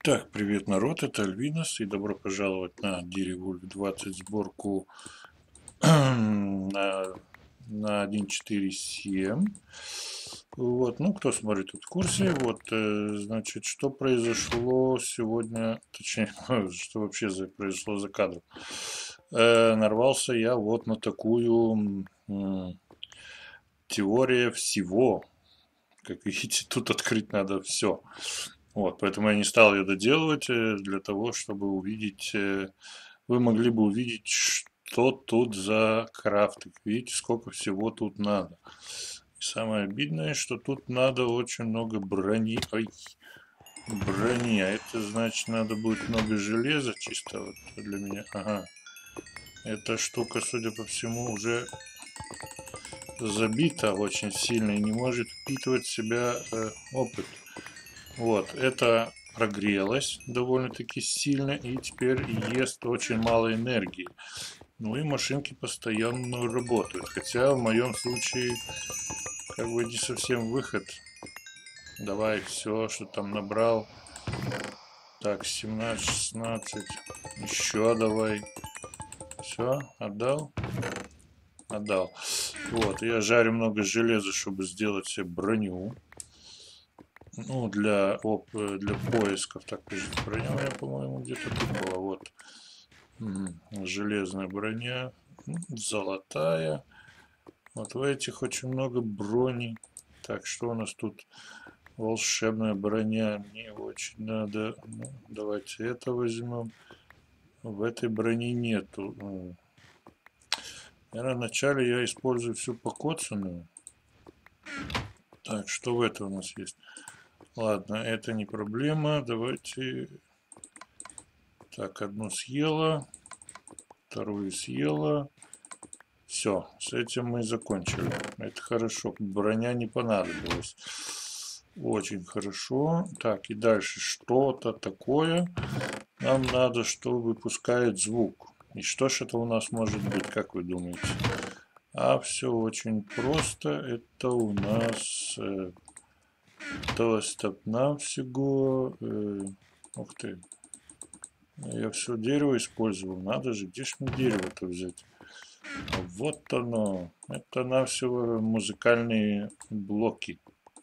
Так, привет, народ, это Альвинос, и добро пожаловать на Диревольф 20 сборку на 1.4.7. Вот, ну, кто смотрит, тут в курсе. Вот, значит, что произошло сегодня, точнее, что вообще произошло за кадром. Нарвался я вот на такую теория всего. Как видите, тут открыть надо все. Вот, поэтому я не стал ее доделывать для того, чтобы увидеть, вы могли бы увидеть, что тут за крафтик. Видите, сколько всего тут надо. И самое обидное, что тут надо очень много брони. Ой, брони. А это значит, надо будет много железа чисто вот для меня. Ага. Эта штука, судя по всему, уже забита очень сильно и не может впитывать в себя опыт. Вот, это прогрелось довольно-таки сильно и теперь ест очень мало энергии. Ну и машинки постоянно работают. Хотя в моем случае как бы не совсем выход. Давай все, что там набрал. Так, 17, 16. Еще давай. Все, отдал? Отдал. Вот, я жарю много железа, чтобы сделать себе броню. Ну, для поисков. Так, броня у меня, по-моему, где-то тут была. Вот. Железная броня. Золотая. Вот в этих очень много брони. Так, что у нас тут? Волшебная броня. Мне очень надо. Ну, давайте это возьмем. В этой брони нету. Наверное, вначале я использую всю покоцанную. Так, что в это у нас есть? Ладно, это не проблема. Давайте... Так, одну съела. Вторую съела. Все, с этим мы закончили. Это хорошо. Броня не понадобилась. Очень хорошо. Так, и дальше что-то такое. Нам надо, что выпускает звук. И что ж это у нас может быть, как вы думаете? А все очень просто. Это у нас навсего. Ух ты. Я все дерево использовал. Надо же, где ж мне дерево-то взять? Вот оно. Это навсего музыкальные блоки.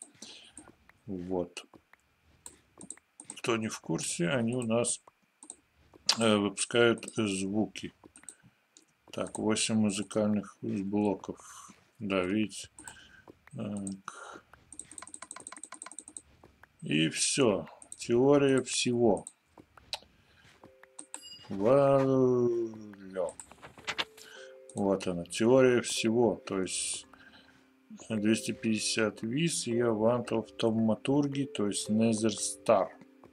Вот. Кто не в курсе, они у нас выпускают звуки. Так, 8 музыкальных блоков. Да, видите. Так. И все. Теория всего. Валё. Вот она. Теория всего. То есть 250 виз и Avant of Thaumaturgy, то есть Nether Star.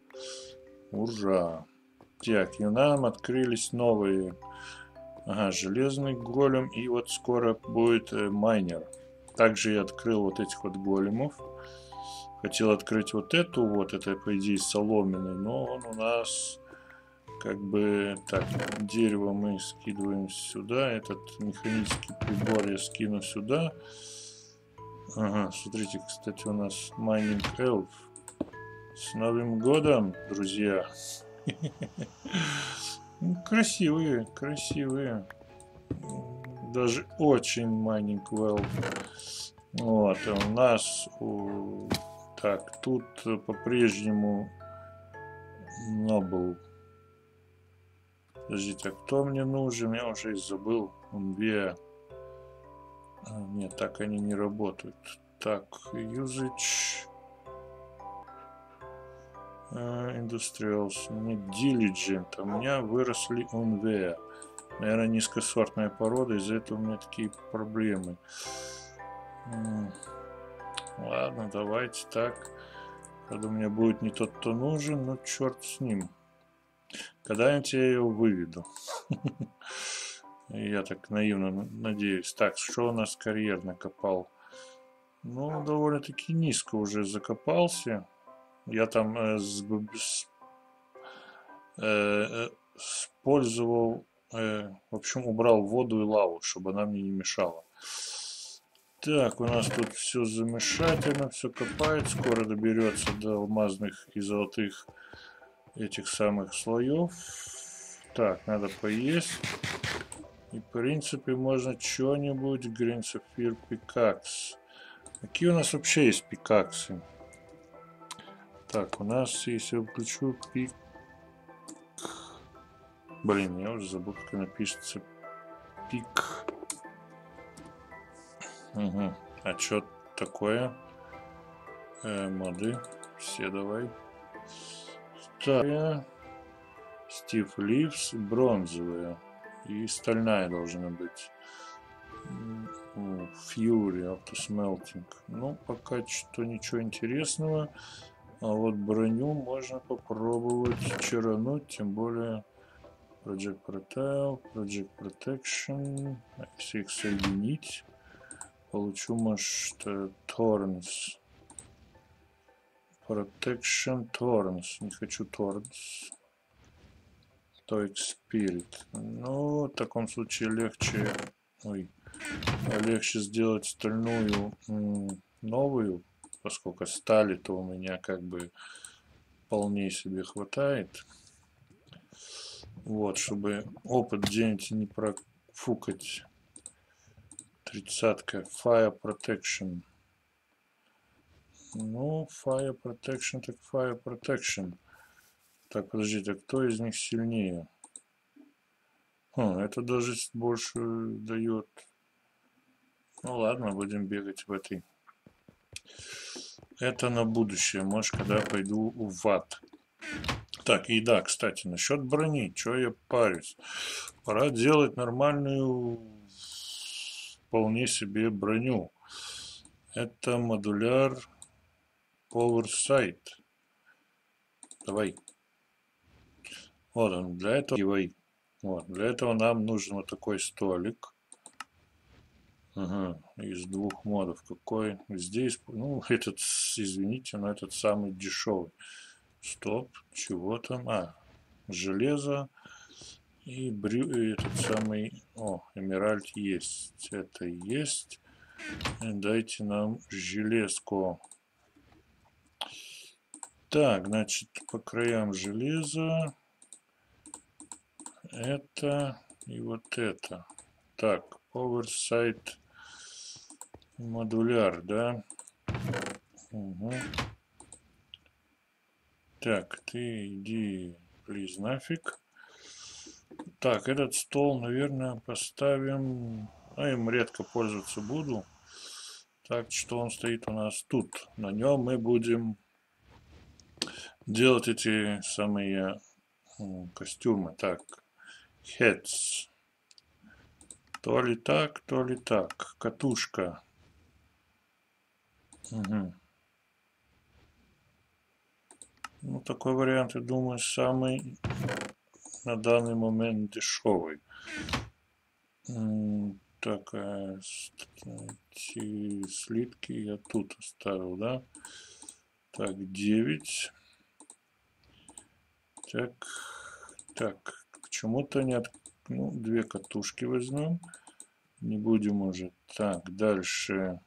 Ура! Так, и нам открылись новые. Ага, железный голем, и вот скоро будет майнер. Также я открыл вот этих вот големов. Хотел открыть вот эту вот, это по идее соломенный, но он у нас как бы... Так, дерево мы скидываем сюда, этот механический прибор я скину сюда. Ага, смотрите, кстати, у нас Mining Elf. С Новым годом, друзья! Красивые, красивые. Даже очень Mining Elf. Вот, у нас... Так, тут по-прежнему Noble. Подождите, а кто мне нужен? Я уже и забыл. Унвея. Нет, так они не работают. Так, usage. Industrials. Не Diligent. А у меня выросли Unvea. Наверное, низкосортная порода. Из-за этого у меня такие проблемы. Ладно, давайте так. Когда у меня будет не тот, кто нужен, ну черт с ним. Когда-нибудь я его выведу. Я так наивно надеюсь. Так, что у нас карьер накопал? Ну, довольно-таки низко уже закопался. Я там использовал, в общем, убрал воду и лаву, чтобы она мне не мешала. Так, у нас тут все замешательно, все копает. Скоро доберется до алмазных и золотых этих самых слоев. Так, надо поесть. И, в принципе, можно что-нибудь. Green Sapphire Pickaxe. Какие у нас вообще есть пикаксы? Так, у нас, если я включу пик... Блин, я уже забыл, как напишется. Пик. Угу. А что такое? Моды. Все давай. Так. Стив Ливс. Бронзовая. И стальная должна быть. Fury, автосмелтинг. Ну, пока что ничего интересного. А вот броню можно попробовать чарануть, тем более Project Protile, Project Protection. Если их соединить, получу, может, Thorns. Protection Thorns. Не хочу Thorns. Stoic Spirit. Ну, в таком случае легче... Ой. Легче сделать стальную новую, поскольку стали-то у меня как бы вполне себе хватает. Вот, чтобы опыт где-нибудь не профукать. 30-ка. Fire Protection. Ну, Fire Protection, так Fire Protection. Так, подождите, а кто из них сильнее? Это даже больше дает. Ну ладно, будем бегать в этой. Это на будущее. Может, когда пойду в ад. Так, и да, кстати, насчет брони. Чё я парюсь? Пора делать нормальную, вполне себе броню. Это модуляр Powersight. Давай. Вот он. Для этого... Вот, для этого нам нужен вот такой столик. Ага, из двух модов. Какой здесь? Ну, этот, извините, но этот самый дешевый. Стоп, чего там? Железо и этот самый... О, эмеральд есть. Это есть. Дайте нам железку. Так, значит, по краям железа. Это и вот это. Так, Oversight модуляр, да? Угу. Так, ты иди, плиз, нафиг. Так, этот стол, наверное, поставим... им редко пользоваться буду. Так, что он стоит у нас тут. На нем мы будем делать эти самые костюмы. Так, heads. То ли так, то ли так. Катушка. Угу. Ну, такой вариант, я думаю, самый на данный момент дешевый. Так, эти слитки я тут оставил, да? Так, 9. Так, почему-то нет. Ну, 2 катушки возьмем. Не будем уже. Так, дальше.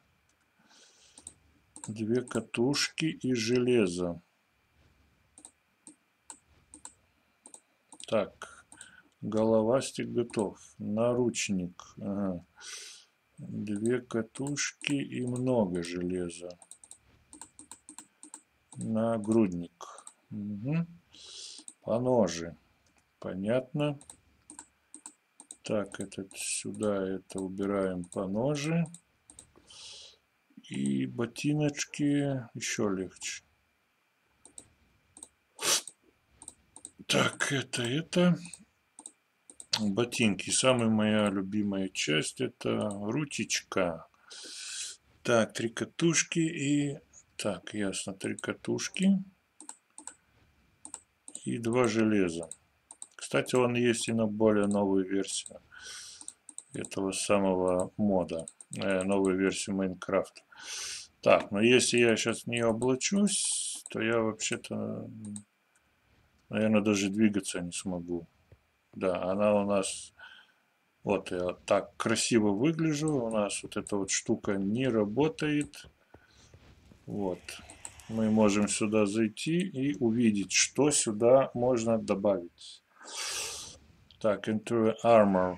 2 катушки и железо. Так, головастик готов. Наручник. Ага. 2 катушки и много железа. Нагрудник. Угу. Поножи. Понятно. Так, этот сюда, это убираем поножи. И ботиночки еще легче. Так, это. Ботинки. Самая моя любимая часть это ручечка. Так, 3 катушки и... Так, ясно, 3 катушки. И 2 железа. Кстати, он есть и на более новую версию этого самого мода. Новую версию Майнкрафта. Так, но если я сейчас в нее облачусь, то я вообще-то, наверное, даже двигаться не смогу. Да, она у нас... Вот я так красиво выгляжу. У нас вот эта вот штука не работает. Вот. мы можем сюда зайти и увидеть, что сюда можно добавить. Так, Enter Armor.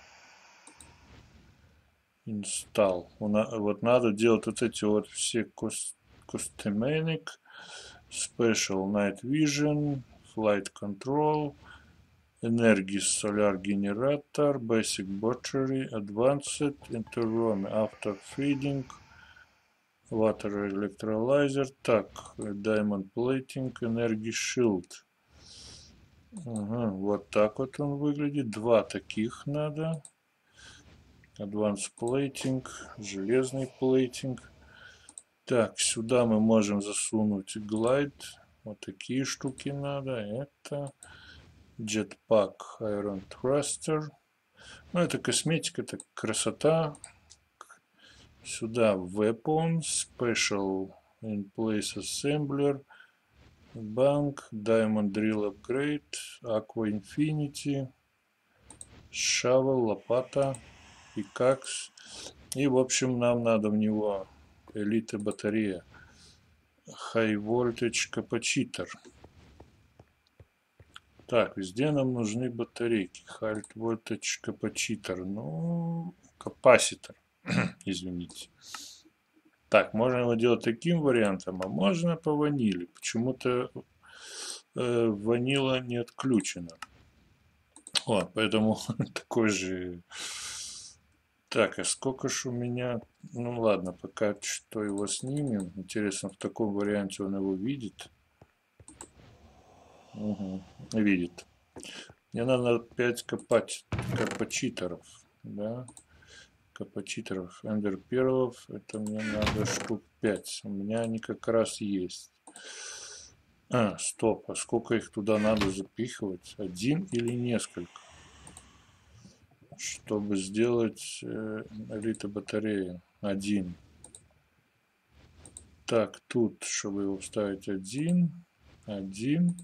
Install. Вот надо делать вот эти вот все Cosmetic, Special Night Vision, Flight Control, Energy Solar Generator, Basic Butchery, Advanced, Interroom After Feeding, Water Electrolyzer. Так, Diamond Plating, Energy Shield. Ага, вот так вот он выглядит. Два таких надо. Advanced Plating, железный плейтинг. Так, сюда мы можем засунуть глайд. Вот такие штуки надо. Это Jetpack Iron Thruster. Ну, это косметика, это красота. Сюда Weapon, Special in Place Assembler, Bank, Diamond Drill Upgrade, Aqua Infinity, Shovel, лопата, Pickaxe. И, в общем, нам надо в него элита батарея. High Voltage Capacitor. Так, везде нам нужны батарейки. High Voltage Capacitor. Ну, капаситор. Извините. Так, можно его делать таким вариантом, а можно по ваниле. Почему-то ванила не отключена. Вот, поэтому такой же. Так, а сколько ж у меня... Ну ладно, пока что его снимем. Интересно, в таком варианте он его видит. Угу, видит. Мне надо 5 капачиторов. Да? Капачиторов. Эндерперлов. Это мне надо штук 5. У меня они как раз есть. А, стоп. А сколько их туда надо запихивать? Один или несколько? Чтобы сделать элита батареи. Один. Так, тут, чтобы его вставить, один, один,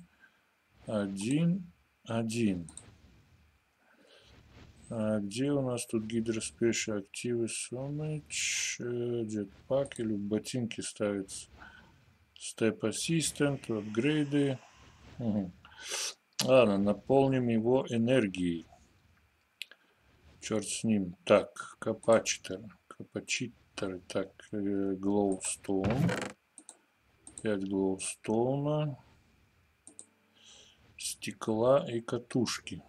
один. А где у нас тут гидроспеши, активы, сумыч, джетпак или ботинки ставятся? Step Assistant, апгрейды. Угу. Ладно, наполним его энергией. Черт с ним. Так, капачитор. Так, глоустон. 5 глоустоуна. Стекла и катушки.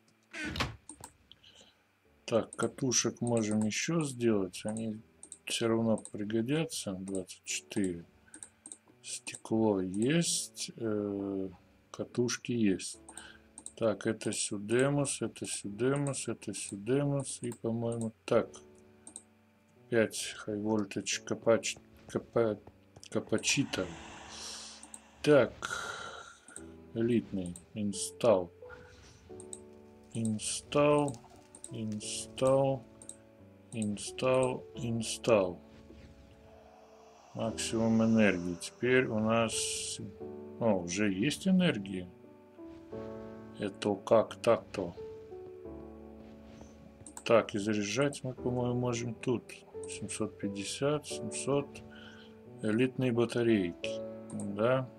Так, катушек можем еще сделать. Они все равно пригодятся. 24. Стекло есть. Катушки есть. Так, это сюдемус, это сюдемус, это сюдемус. И, по-моему, так. 5 high voltage капачитор. Так. Элитный. Install. Install. Install. Install. Install. Максимум энергии. Теперь у нас... О, уже есть энергия. Это как так-то? Так, и заряжать мы, по-моему, можем тут. 750, 700. Элитные батарейки. Да.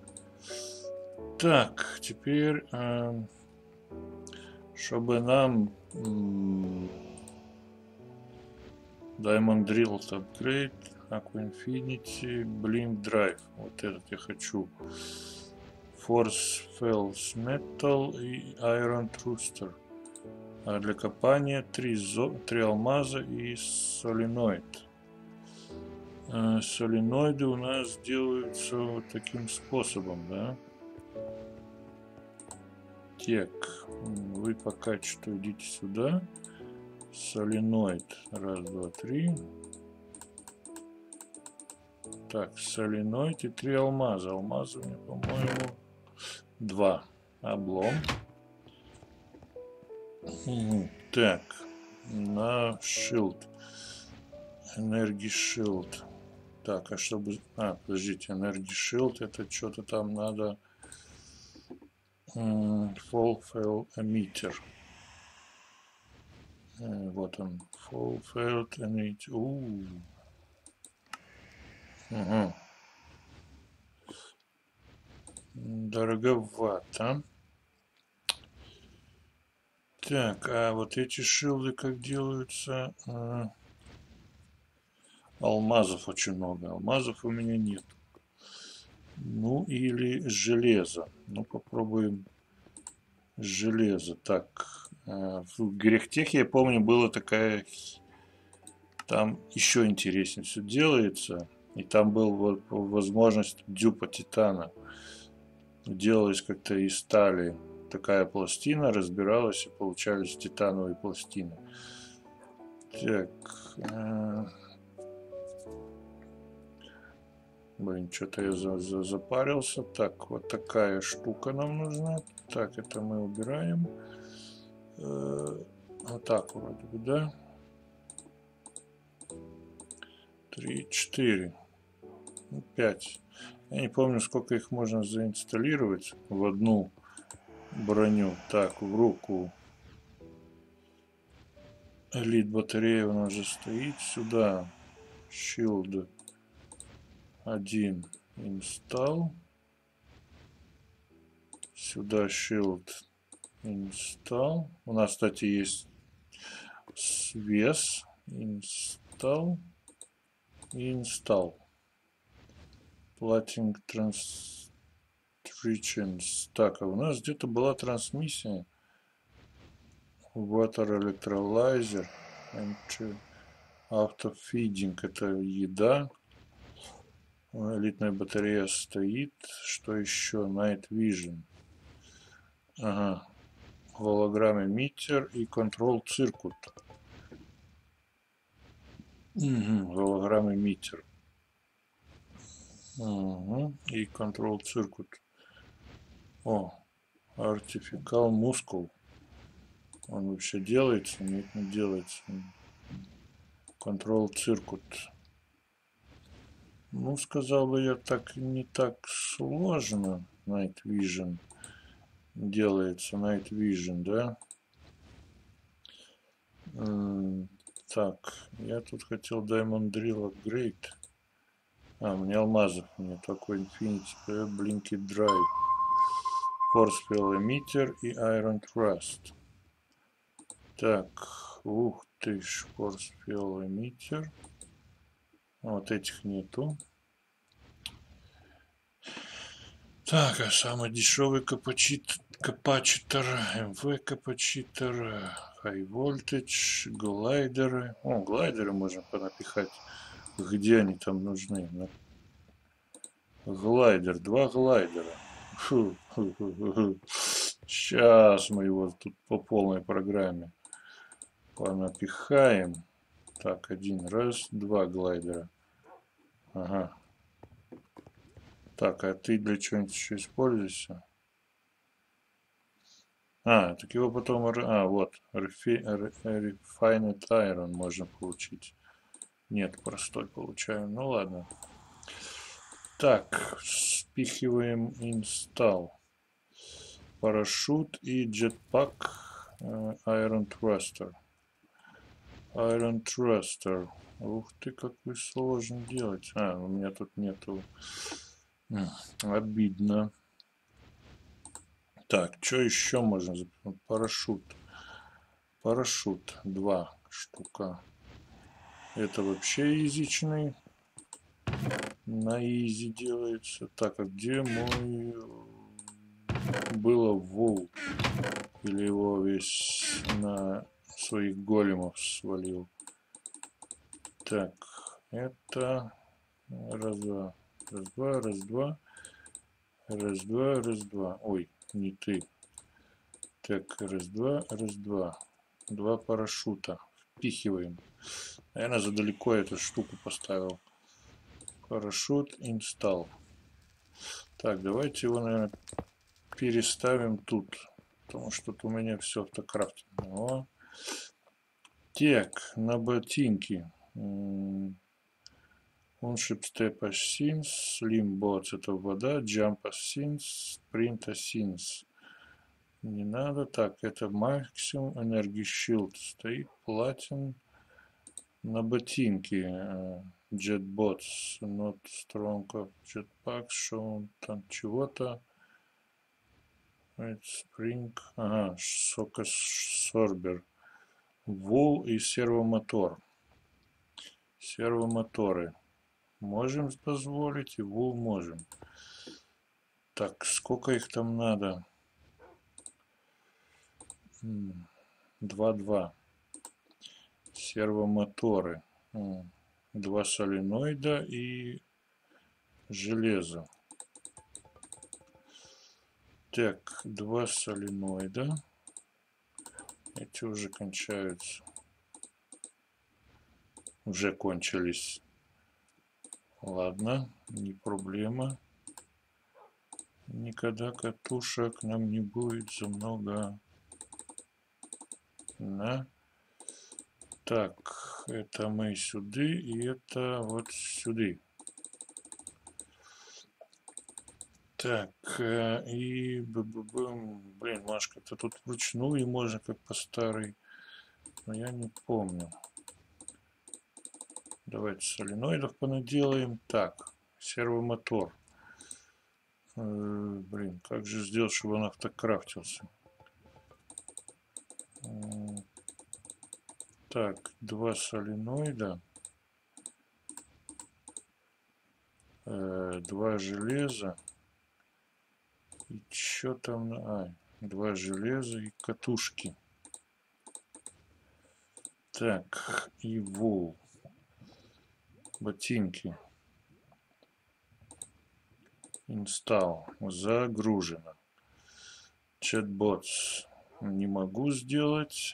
Так, теперь, чтобы нам Diamond Drill Upgrade, Aqua Infinity, Blink Drive. Вот этот я хочу. Force Fells Metal и Iron Thruster. А для копания 3 алмаза и соленоид. Соленоиды у нас делаются вот таким способом, да? Так, вы пока что идите сюда. Соленоид. Раз, два, три. Так, соленоид и 3 алмаза. Алмаза у меня, по-моему, 2. Облом. Так, на shield. Energy shield. Так, а чтобы... А, подождите, Energy shield, это что-то там надо... Fall fail emitter. Вот он. Fall failed emitter. Угу. Дороговато. Так, а вот эти шилды как делаются? Алмазов очень много. Алмазов у меня нет. Ну или железо. Ну попробуем железо. Так, в Грехтехе, я помню, была такая... Там еще интереснее все делается. И там был вот возможность дюпа титана. Делалась как-то из стали такая пластина, разбиралась и получались титановые пластины. Так, блин, что-то я запарился. Так, вот такая штука нам нужна. Так, это мы убираем. Вот так вроде бы, да? 3, 4, 5. Я не помню, сколько их можно заинсталлировать в одну броню. Так, в руку. Элит батарея у нас же стоит. Сюда. Shield 1 install. Сюда Shield install. У нас, кстати, есть свес. Install. И install. Plating Transitions. Так, а у нас где-то была трансмиссия. Water Electrolyzer. Автофидинг. Это еда. Элитная батарея стоит. Что еще? Night Vision. Ага. Голограмм эмиттер и контрол циркут. Угу. Голограмм эмиттер. Угу. И контрол циркут. О, артификал мускул. Он вообще делается? Нет, не делается. Контрол циркут. Ну, сказал бы я, так не так сложно. Night Vision делается. Night Vision, да? Так, я тут хотел Diamond Drill Upgrade. А, мне алмазов, мне такой Infinity Blinky Drive. Force Field Emitter и Iron Trust. Так, ух ты ж, Force Field Emitter. Вот этих нету. Так, а самый дешевый капачитор, МВ капачитор, High Voltage, глайдеры. О, глайдеры можно понапихать. Где они там нужны? Глайдер, 2 глайдера. Фу, фу, фу, фу, фу. Сейчас мы его тут по полной программе понапихаем. Так, 1, раз, 2 глайдера. Ага. Так, а ты для чего-нибудь еще используешься? А, так его потом... А, вот. Refined Iron можно получить. Нет, простой получаем. Ну ладно. Так, спихиваем install. Парашют и jetpack Iron Thruster. Iron Thruster. Ух ты, какой сложно делать. А, у меня тут нету. Обидно. Так, что еще можно? Парашют. Парашют. 2 штука. Это вообще изичный. На изи делается. Так, а где мой... Было вол? Или его весь на своих големов свалил? Так, это... Раз-два. Раз-два, раз-два. Раз-два, раз-два. Ой, не ты. Так, раз-два, раз-два. 2 парашюта. Впихиваем. Наверное, задалеко эту штуку поставил. Парашют install. Так, давайте его, наверное, переставим тут. Потому что тут у меня все автокрафтинг. Так, на ботинки. Onship Step Asins, Slim Bots это вода, Jump Asins, Sprint Asins. Не надо. Так, это максимум. Energy Shield стоит. Платин. На ботинки. Jetbots. Not strong of jetpack. Shown там чего-то. Spring, ага, сокосорбер, вул и сервомотор. Сервомоторы можем позволить, и вул можем. Так, сколько их там надо? 2-2. Сервомоторы. 2 соленоида и железо. Так, 2 соленоида. Эти уже кончаются. Уже кончились. Ладно, не проблема. Никогда катушек нам не будет за много. Да. Так, это мы сюда, и это вот сюда. Так, и... Блин, Машка-то тут вручную можно, как по старой. Но я не помню. Давайте соленоидов понаделаем. Так, сервомотор. Блин, как же сделать, чтобы он автокрафтился? Так, 2 соленоида. 2 железа. И что там? 2 железа и катушки. Так, и вол. Ботинки. Install. Загружено. Chatbots. Не могу сделать.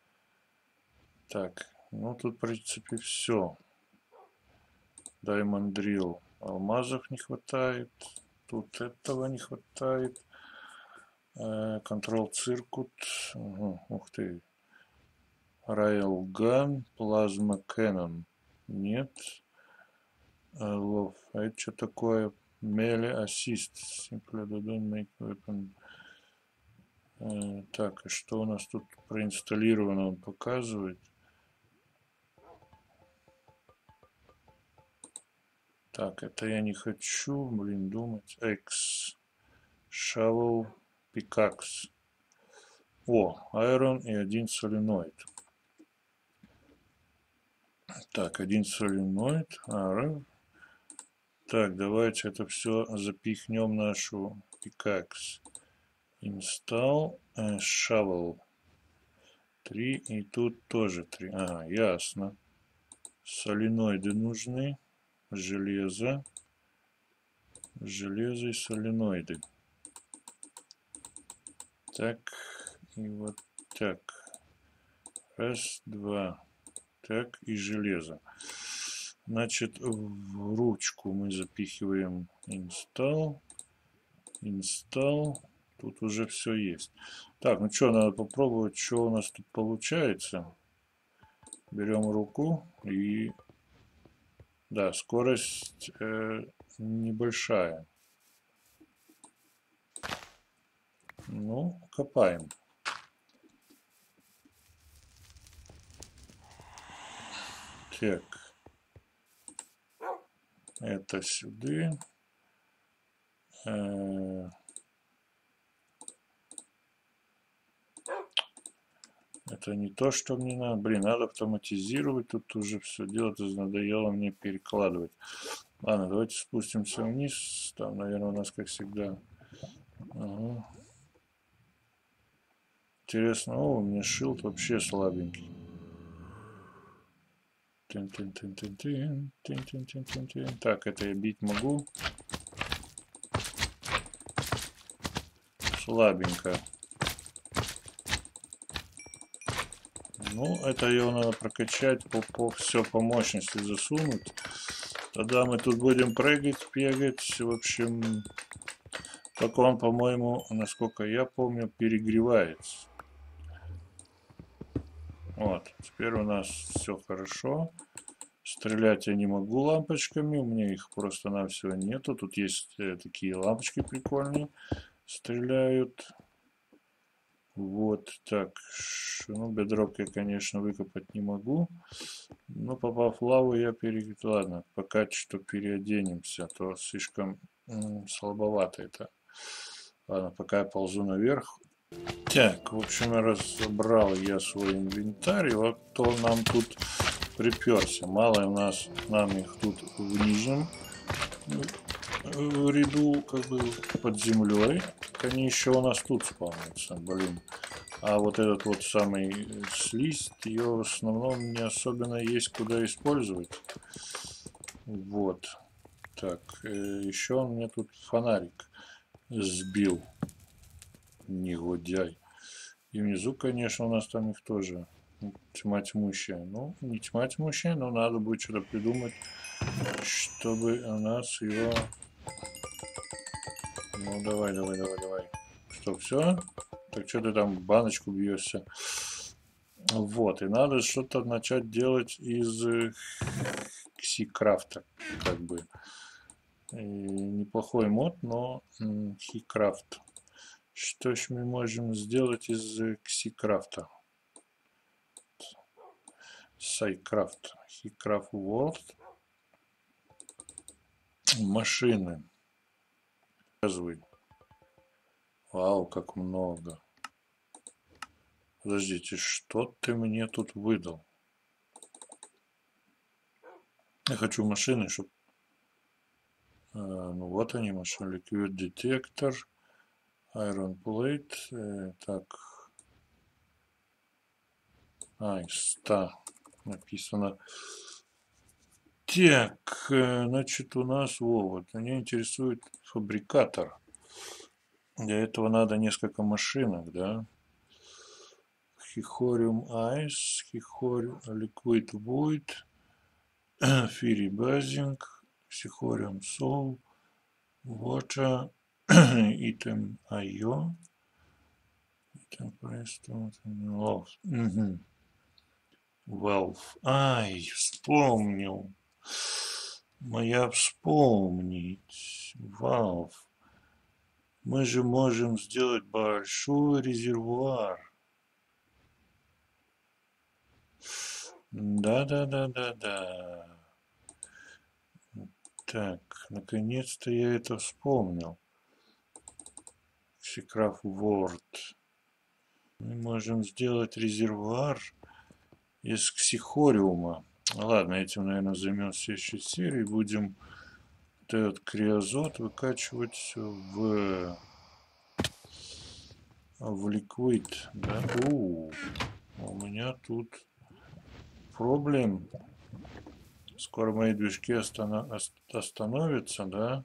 Так, ну тут в принципе все. Diamond Drill. Алмазов не хватает. Тут этого не хватает. Control Circuit. Ух ты. Railgun. Plasma Cannon. Нет. Love. А это что такое? Melee Assist. Simply don't make weapon. Так, и что у нас тут проинсталлировано? Он показывает. Так, это я не хочу, блин, думать. X. Shovel. Pickaxe. О, Iron и 1 соленоид. Так, 1 соленоид. Так, давайте это все запихнем нашу Pickaxe. Install. Shovel. 3. И тут тоже 3. Ага, ясно. Соленоиды нужны. Железо. Железо и соленоиды. Так, и вот так. Раз, два. Так, и железо. Значит, в ручку мы запихиваем install. Install. Тут уже все есть. Так, ну что, надо попробовать, что у нас тут получается. Берем руку и... Да, скорость небольшая. Ну, копаем. Так. Это сюда. Это не то, что мне надо. Блин, надо автоматизировать. Тут уже все дело. Надоело мне перекладывать. Ладно, давайте спустимся вниз. Там, наверное, у нас, как всегда. Ага. Интересно. О, у меня шилд вообще слабенький. Так, это я бить могу. Слабенько. Ну, это его надо прокачать, все по мощности засунуть. Тогда мы тут будем прыгать, бегать. В общем, только он, по-моему, насколько я помню, перегревается. Вот, теперь у нас все хорошо. Стрелять я не могу лампочками, у меня их просто-навсего нету. Тут есть такие лампочки прикольные, стреляют. Вот так. Ну, бедрок я, конечно, выкопать не могу. Но попав в лаву, я Ладно, пока что переоденемся, а то слишком слабовато это Ладно, пока я ползу наверх. Так, в общем, разобрал я свой инвентарь. И вот кто нам тут приперся. Мало у нас, нам их тут в нижнем ряду, как бы под землей. Они еще у нас тут спавнятся, блин. А вот этот вот самый слизь, ее в основном не особенно есть куда использовать. Вот. Так, еще он мне тут фонарик сбил. Негодяй. И внизу, конечно, у нас там их тоже тьма тьмущая. Ну, не тьма тьмущая, но надо будет что-то придумать, чтобы у нас его... Ну, давай, давай, давай, давай. Что, все? Так что ты там в баночку бьешься? Вот, и надо что-то начать делать из ксикрафта, как бы. И неплохой мод, но хикрафт. Что ж мы можем сделать из ксикрафта? Сайкрафт. Хикрафт World. Машины. Показывай. Вау, как много. Подождите, что ты мне тут выдал? Я хочу машины, чтобы... ну вот они, машины. Liquid Detector. Iron Plate. Так. Из 100 написано. Так, значит, у нас, вот, меня интересует фабрикатор. Для этого надо несколько машинок, да? Хихориум Ice, Хихориум Liquid Void, Fury Basing, Хихориум Soul, Water, Item IO, Item Preston, Valve. Valve. Ай, вспомнил. Моя вспомнить. Valve. Мы же можем сделать большой резервуар. Да. Так, наконец-то я это вспомнил. Secraft Word. Мы можем сделать резервуар из ксихориума. Ладно, этим, наверное, займем в следующей серии. Будем вот этот криозот выкачивать в ликвид. Да? У меня тут проблем. Скоро мои движки остановятся, да?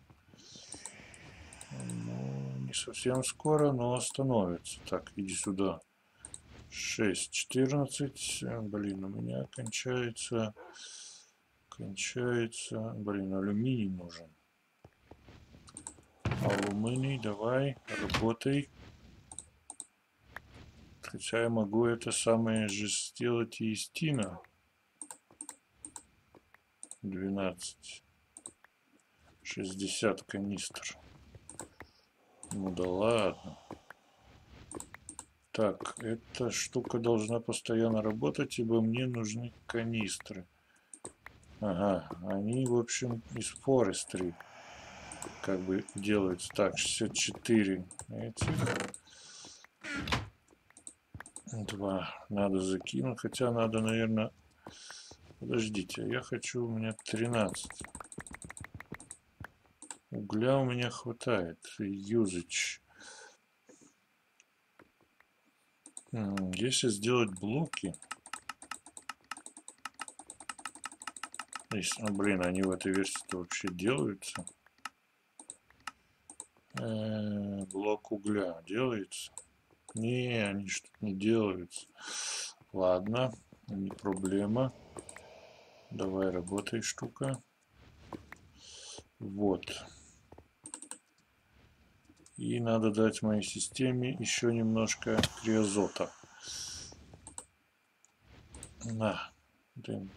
Ну, не совсем скоро, но остановится. Так, иди сюда. 6, 14. Блин, у меня кончается. Блин, алюминий нужен. Алюминий, давай, работай. Хотя я могу это самое же сделать и из тина. 12. 60 канистр. Ну да ладно. Так, эта штука должна постоянно работать, ибо мне нужны канистры. Ага, они, в общем, из Forestry как бы делаются. Так, 64 этих. 2 надо закинуть, хотя надо, наверное... Подождите, я хочу, у меня 13. Угля у меня хватает. Usage. Если сделать блоки... блин, они в этой версии-то вообще делаются. Блок угля делается. Не, они что-то не делаются. Ладно, не проблема. Давай, работай, штука. Вот. И надо дать моей системе еще немножко криозота. На. Тын.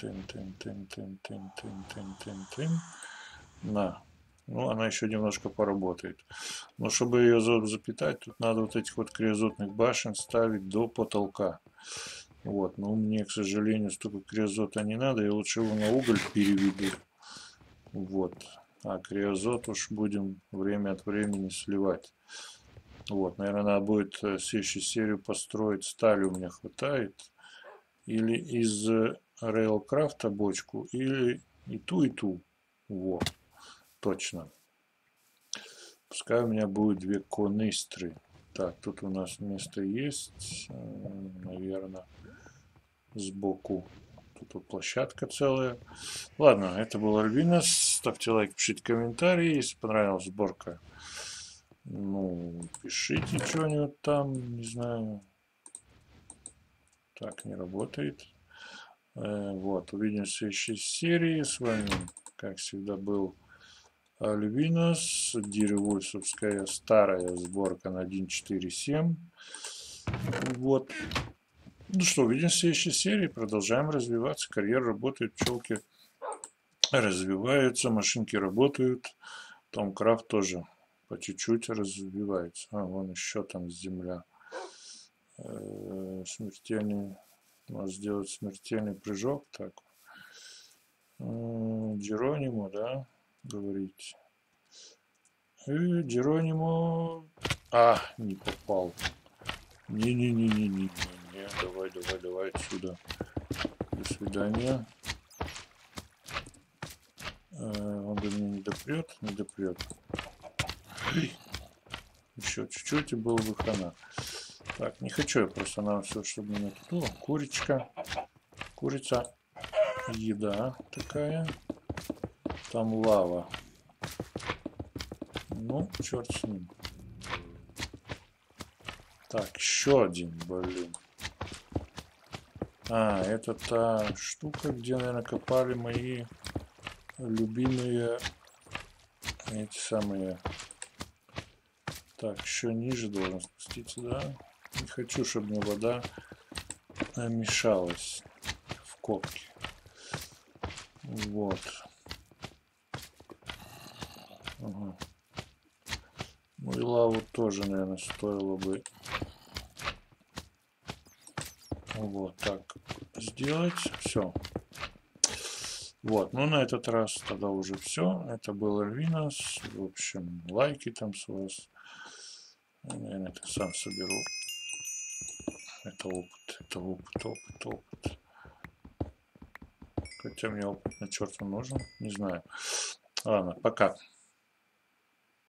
На. Ну, она еще немножко поработает. Но чтобы ее запитать, тут надо вот этих вот криозотных башен ставить до потолка. Вот, но мне, к сожалению, столько криозота не надо. Я лучше его на уголь переведу. Вот. А криозот уж будем время от времени сливать. Вот, наверное, надо будет следующую серию построить. Стали у меня хватает. Или из Railcraft бочку, или и ту, и ту. Вот, точно. Пускай у меня будет 2 конистры. Так, тут у нас место есть, наверное, сбоку. Тут вот площадка целая. Ладно, это был Альбинос. Ставьте лайк, пишите комментарии, если понравилась сборка. Ну, пишите что-нибудь там, не знаю. Так, не работает. Вот, увидимся в следующей серии. С вами, как всегда, был Альбинос, Диревольсовская старая сборка на 1.4.7. Вот. Ну что, увидимся в следующей серии. Продолжаем развиваться. Карьера работает, пчелки развиваются, машинки работают. Томкрафт тоже по чуть-чуть развивается. А, вон еще там земля. Смертельный. Можно сделать смертельный прыжок. Так. Джеронимо, да? Говорить. Джеронимо. А, не попал. Не-не-не-не-не-не. Давай отсюда. До свидания. Он до меня не допрет. Не допрет. Еще чуть-чуть и было бы хана. Так, не хочу я просто на все, чтобы меня тут. О, курочка. Курица. Еда такая. Там лава. Ну, черт с ним. Так, еще один, блин. А, это та штука, где, наверное, копали мои любимые эти самые. Так, еще ниже должен спуститься, да? Не хочу, чтобы мне вода мешалась в копке. Вот. Ага. Ну и лаву тоже, наверное, стоило бы вот так сделать. Все. Вот, ну на этот раз тогда уже все. Это был Альвинос. В общем, лайки там с вас. Я, наверное, это сам соберу. Это опыт. Хотя мне опыт на черт нужен. Не знаю. Ладно, пока.